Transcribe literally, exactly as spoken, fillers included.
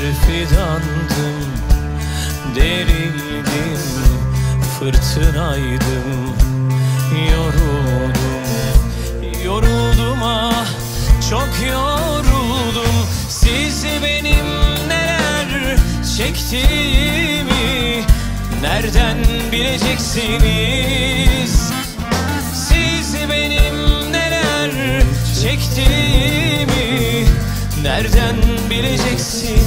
fidandım, derildim, fırtınaydım. Yoruldum, yoruldum ah, çok yoruldum. Siz benim neler çektiğimi nereden bileceksiniz? Siz benim neler çektiğimi nereden bileceksiniz?